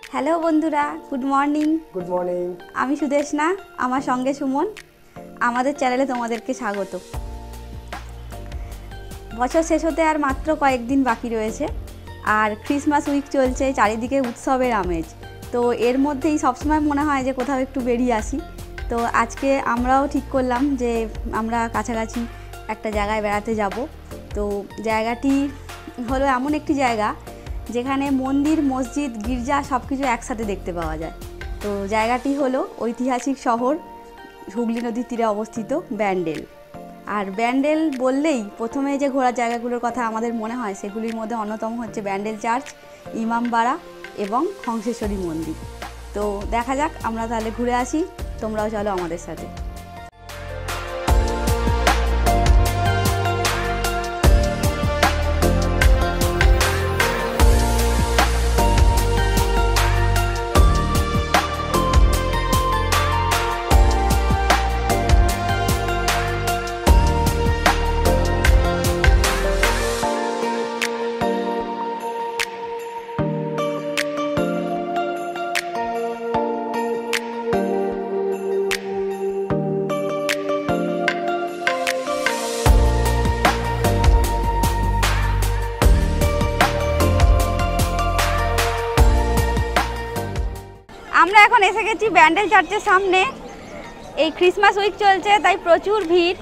Hello বন্ধুরা, good morning. Good morning. আমি সুদেশনা, আমার সঙ্গে সুমন। আমাদের চ্যানেলে তোমাদেরকে স্বাগত। বছর শেষ হতে আর মাত্র কয়েকদিন বাকি রয়েছে, আর ক্রিসমাস উইক চলছে, চারিদিকে উৎসবের আমেজ। তো এর মধ্যেই সবসময় মনে হয় যে কোথাও একটু বেরিয়ে আসি। তো আজকে আমরাও ঠিক করলাম যে আমরা কাছাকাছি একটা জায়গায় বেড়াতে যাব। তো জায়গাটি হলো এমন একটি জায়গা যেখানে মন্দির, মসজিদ, গির্জা সব কিছু একসাথে দেখতে পাওয়া যায়। তো জায়গাটি হলো ঐতিহাসিক শহর হুগলি নদীর তীরে অবস্থিত ব্যান্ডেল। আর ব্যান্ডেল বললেই প্রথমে যে ঘোরার জায়গাগুলোর কথা আমাদের মনে হয় সেগুলির মধ্যে অন্যতম হচ্ছে ব্যান্ডেল চার্চ, ইমামবাড়া এবং হংসেশ্বরী মন্দির। তো দেখা যাক, আমরা তাহলে ঘুরে আসি, তোমরাও চলো আমাদের সাথে। আমরা এখন এসে গেছি ব্যান্ডেল চার্চের সামনে। এই ক্রিসমাস উইক চলছে, তাই প্রচুর ভিড়।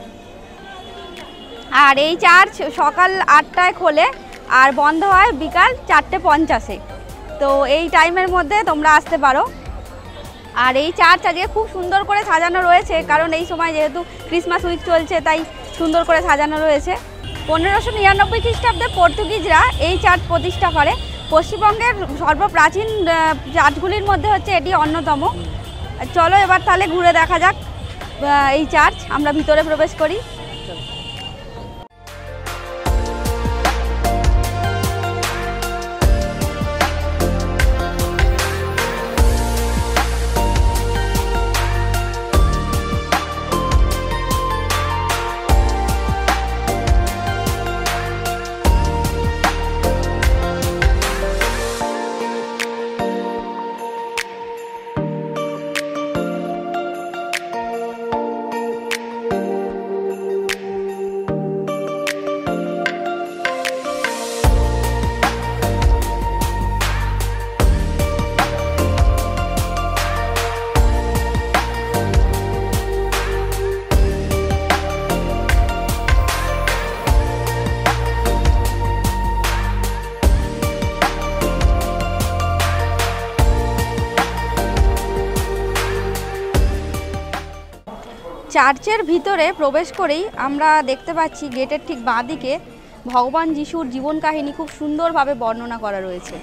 আর এই চার্চ সকাল 8টায় খোলে আর বন্ধ হয় বিকাল 4:50-এ। তো এই টাইমের মধ্যে তোমরা আসতে পারো। আর এই চার্চ আজকে খুব সুন্দর করে সাজানো রয়েছে, কারণ এই সময় যেহেতু ক্রিসমাস উইক চলছে তাই সুন্দর করে সাজানো রয়েছে। 1599 খ্রিস্টাব্দে পর্তুগিজরা এই চার্চ প্রতিষ্ঠা করে। পশ্চিমবঙ্গের সর্বপ্রাচীন চার্চগুলির মধ্যে হচ্ছে এটি অন্যতম। চলো এবার তাহলে ঘুরে দেখা যাক এই চার্চ। আমরা ভিতরে প্রবেশ করি। চার্চের ভিতরে প্রবেশ করেই আমরা দেখতে পাচ্ছি গেটের ঠিক বাঁ দিকে ভগবান যিশুর জীবন কাহিনী খুব সুন্দরভাবে বর্ণনা করা রয়েছে।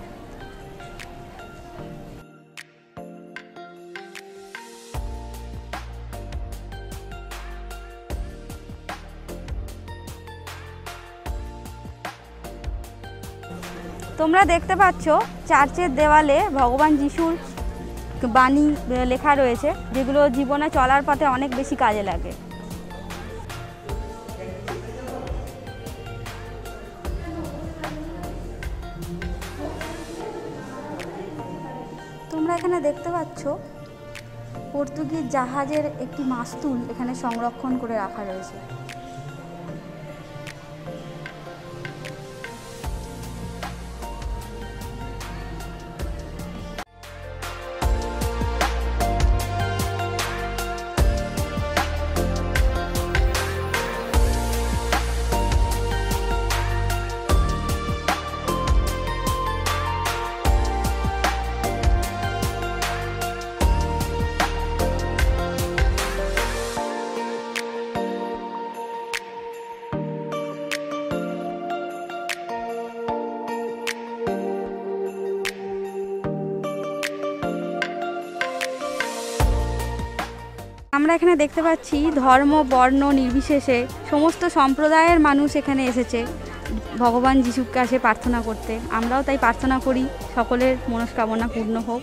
তোমরা দেখতে পাচ্ছ চার্চের দেওয়ালে ভগবান যিশুর বাণী লেখা রয়েছে, যেগুলো জীবনে চলার পথে অনেক বেশি কাজে লাগে। তোমরা এখানে দেখতে পাচ্ছ পর্তুগিজ জাহাজের একটি মাস্তুল এখানে সংরক্ষণ করে রাখা রয়েছে। আমরা এখানে দেখতে পাচ্ছি ধর্ম, বর্ণ নির্বিশেষে সমস্ত সম্প্রদায়ের মানুষ এখানে এসেছে ভগবান যিশুর কাছে প্রার্থনা করতে। আমরাও তাই প্রার্থনা করি সকলের মনস্কামনা পূর্ণ হোক।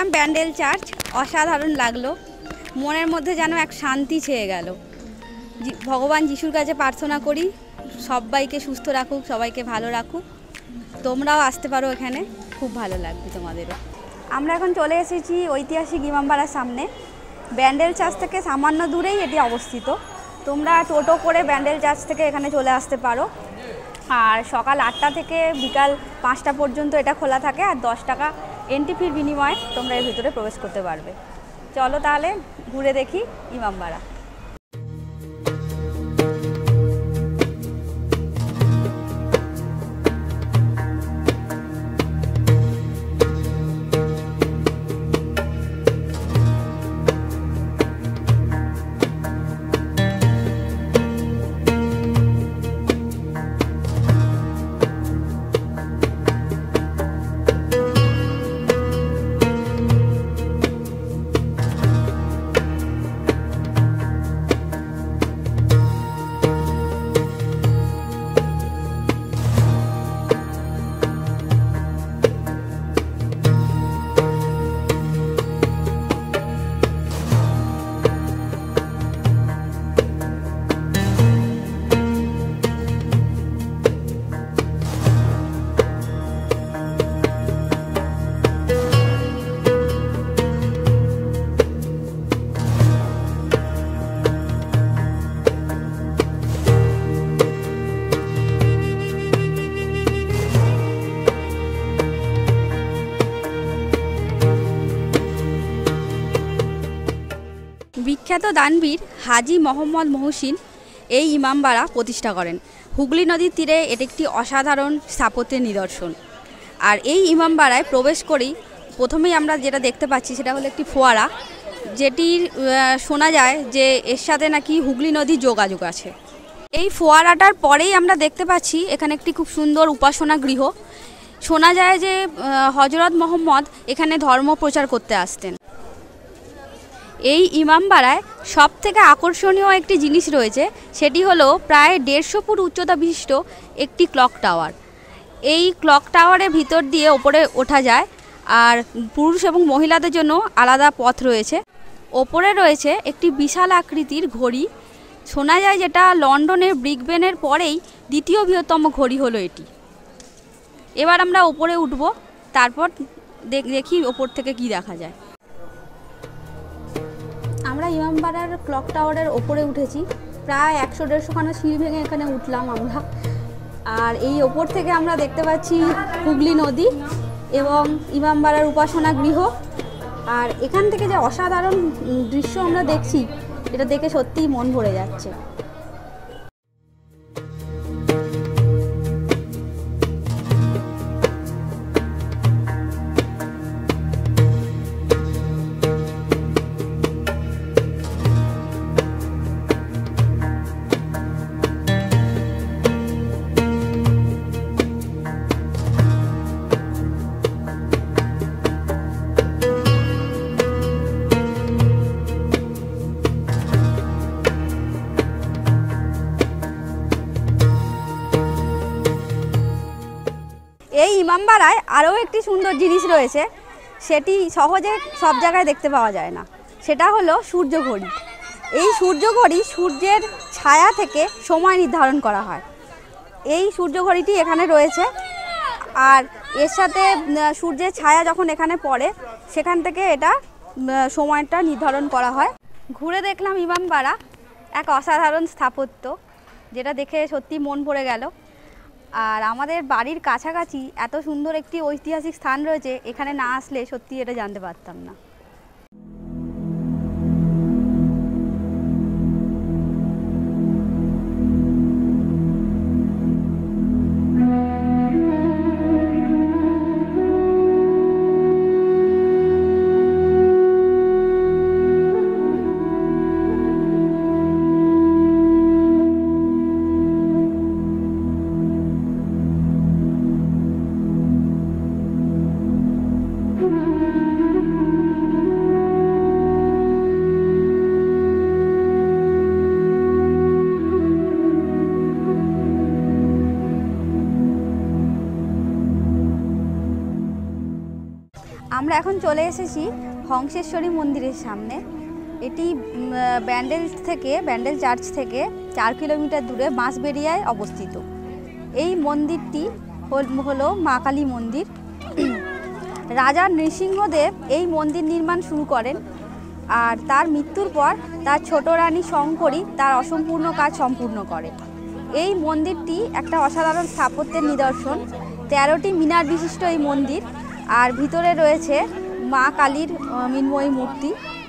দেখলাম ব্যান্ডেল চার্চ, অসাধারণ লাগলো। মনের মধ্যে যেন এক শান্তি ছেয়ে গেল। ভগবান যিশুর কাছে প্রার্থনা করি সবাইকে সুস্থ রাখুক, সবাইকে ভালো রাখুক। তোমরাও আসতে পারো এখানে, খুব ভালো লাগবে তোমাদেরও। আমরা এখন চলে এসেছি ঐতিহাসিক ইমামবাড়ার সামনে। ব্যান্ডেল চার্চ থেকে সামান্য দূরেই এটি অবস্থিত। তোমরা টোটো করে ব্যান্ডেল চার্চ থেকে এখানে চলে আসতে পারো। আর সকাল 8টা থেকে বিকাল 5টা পর্যন্ত এটা খোলা থাকে। আর 10 টাকা এন্ট্রি ফির বিনিময়ে তোমরা এর ভিতরে প্রবেশ করতে পারবে। চলো তাহলে ঘুরে দেখি ইমামবাড়া। বিখ্যাত দানবীর হাজি মোহাম্মদ মহসিন এই ইমামবাড়া প্রতিষ্ঠা করেন। হুগলি নদীর তীরে এটি একটি অসাধারণ স্থাপত্যের নিদর্শন। আর এই ইমামবাড়ায় প্রবেশ করেই প্রথমেই আমরা যেটা দেখতে পাচ্ছি সেটা হলো একটি ফোয়ারা, যেটির শোনা যায় যে এর সাথে নাকি হুগলি নদীর যোগাযোগ আছে। এই ফোয়ারাটার পরেই আমরা দেখতে পাচ্ছি এখানে একটি খুব সুন্দর উপাসনা গৃহ। শোনা যায় যে হজরত মোহাম্মদ এখানে ধর্ম প্রচার করতে আসতেন। এই ইমামবাড়ায় সবথেকে আকর্ষণীয় একটি জিনিস রয়েছে, সেটি হলো প্রায় 150 ফুট উচ্চতা বিশিষ্ট একটি ক্লক টাওয়ার। এই ক্লক টাওয়ারের ভিতর দিয়ে ওপরে ওঠা যায়, আর পুরুষ এবং মহিলাদের জন্য আলাদা পথ রয়েছে। ওপরে রয়েছে একটি বিশাল আকৃতির ঘড়ি। শোনা যায় যেটা লন্ডনের বিগ বেনের পরেই দ্বিতীয় বৃহত্তম ঘড়ি হলো এটি। এবার আমরা ওপরে উঠব, তারপর দেখি ওপর থেকে কি দেখা যায়। আমরা ইমামবাড়ার ক্লক টাওয়ারের ওপরে উঠেছি। প্রায় 100-150 খানা সিঁড়ি ভেঙে এখানে উঠলাম আমরা। আর এই ওপর থেকে আমরা দেখতে পাচ্ছি হুগলি নদী এবং ইমামবাড়ার উপাসনা গৃহ। আর এখান থেকে যে অসাধারণ দৃশ্য আমরা দেখছি, এটা দেখে সত্যিই মন ভরে যাচ্ছে। এই ইমামবাড়ায় আরও একটি সুন্দর জিনিস রয়েছে, সেটি সহজে সব জায়গায় দেখতে পাওয়া যায় না। সেটা হলো সূর্যঘড়ি। এই সূর্যঘড়ি সূর্যের ছায়া থেকে সময় নির্ধারণ করা হয়। এই সূর্যঘড়িটি এখানে রয়েছে, আর এর সাথে সূর্যের ছায়া যখন এখানে পড়ে সেখান থেকে এটা সময়টা নির্ধারণ করা হয়। ঘুরে দেখলাম ইমামবাড়া, এক অসাধারণ স্থাপত্য, যেটা দেখে সত্যি মন ভরে গেল। আর আমাদের বাড়ির কাছাকাছি এত সুন্দর একটি ঐতিহাসিক স্থান রয়েছে, এখানে না আসলে সত্যি এটা জানতে পারতাম না। আমরা এখন চলে এসেছি হংসেশ্বরী মন্দিরের সামনে। এটি ব্যান্ডেল চার্চ থেকে 4 কিলোমিটার দূরে বাঁশবেড়িয়ায় অবস্থিত। এই মন্দিরটি হলো মা কালী মন্দির। রাজা নৃসিংহদেব এই মন্দির নির্মাণ শুরু করেন, আর তার মৃত্যুর পর তার ছোট রানী শঙ্করী তার অসম্পূর্ণ কাজ সম্পূর্ণ করে। এই মন্দিরটি একটা অসাধারণ স্থাপত্যের নিদর্শন। 13টি মিনার বিশিষ্ট এই মন্দির, আর ভিতরে রয়েছে মা কালীর মৃন্ময়ী মূর্তি।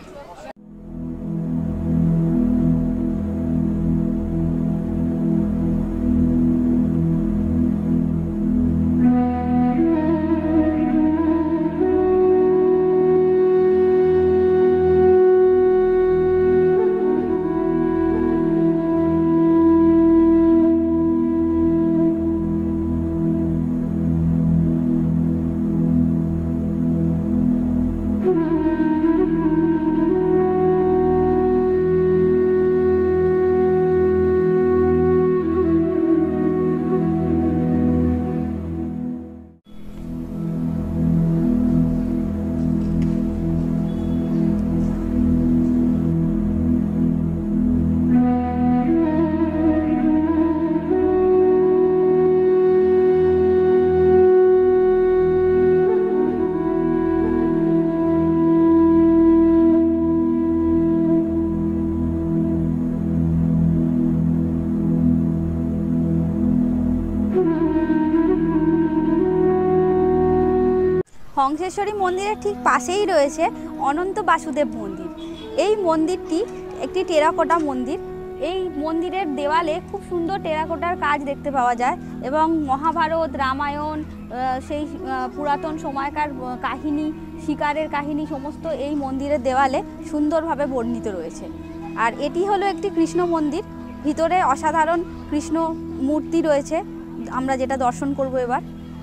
হংসেশ্বরী মন্দিরের ঠিক পাশেই রয়েছে অনন্ত বাসুদেব মন্দির। এই মন্দিরটি একটি টেরাকোটা মন্দির। এই মন্দিরের দেওয়ালে খুব সুন্দর টেরাকোটার কাজ দেখতে পাওয়া যায়, এবং মহাভারত, রামায়ণ, সেই পুরাতন সময়কার কাহিনী, শিকারের কাহিনী সমস্ত এই মন্দিরের দেওয়ালে সুন্দরভাবে বর্ণিত রয়েছে। আর এটি হলো একটি কৃষ্ণ মন্দির। ভিতরে অসাধারণ কৃষ্ণ মূর্তি রয়েছে, আমরা যেটা দর্শন করব এবার।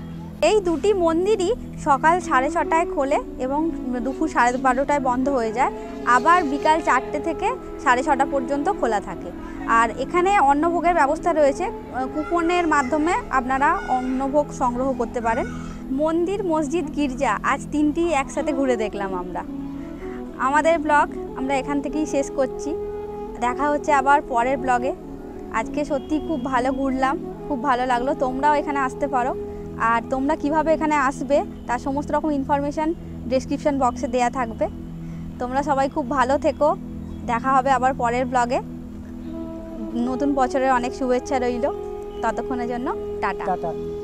এই দুটি মন্দিরই সকাল 6:30টায় খোলে এবং দুপুর 12:30টায় বন্ধ হয়ে যায়, আবার বিকাল 4টে থেকে 6:30 পর্যন্ত খোলা থাকে। আর এখানে অন্নভোগের ব্যবস্থা রয়েছে, কুপনের মাধ্যমে আপনারা অন্নভোগ সংগ্রহ করতে পারেন। মন্দির, মসজিদ, গির্জা আজ 3টি একসাথে ঘুরে দেখলাম আমরা। আমাদের ব্লগ আমরা এখান থেকেই শেষ করছি। দেখা হচ্ছে আবার পরের ব্লগে। আজকে সত্যি খুব ভালো ঘুরলাম, খুব ভালো লাগলো। তোমরাও এখানে আসতে পারো, আর তোমরা কিভাবে এখানে আসবে তার সমস্ত রকম ইনফরমেশান ডেসক্রিপশন বক্সে দেয়া থাকবে। তোমরা সবাই খুব ভালো থেকো। দেখা হবে আবার পরের ব্লগে। নতুন বছরের অনেক শুভেচ্ছা রইল। ততক্ষণের জন্য টাটা।